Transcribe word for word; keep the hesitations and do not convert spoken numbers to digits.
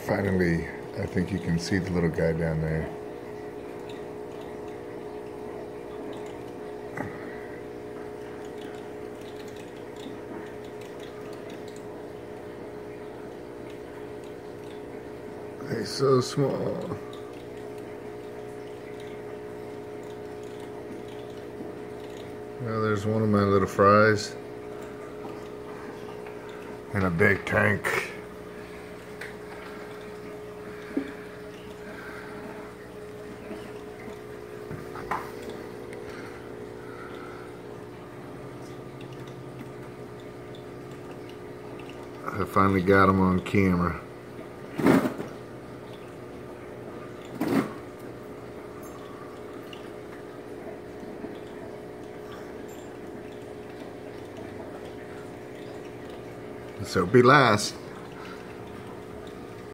Finally, I think you can see the little guy down there. He's so small. Well, there's one of my little fries in a big tank. I finally got him on camera. So be last.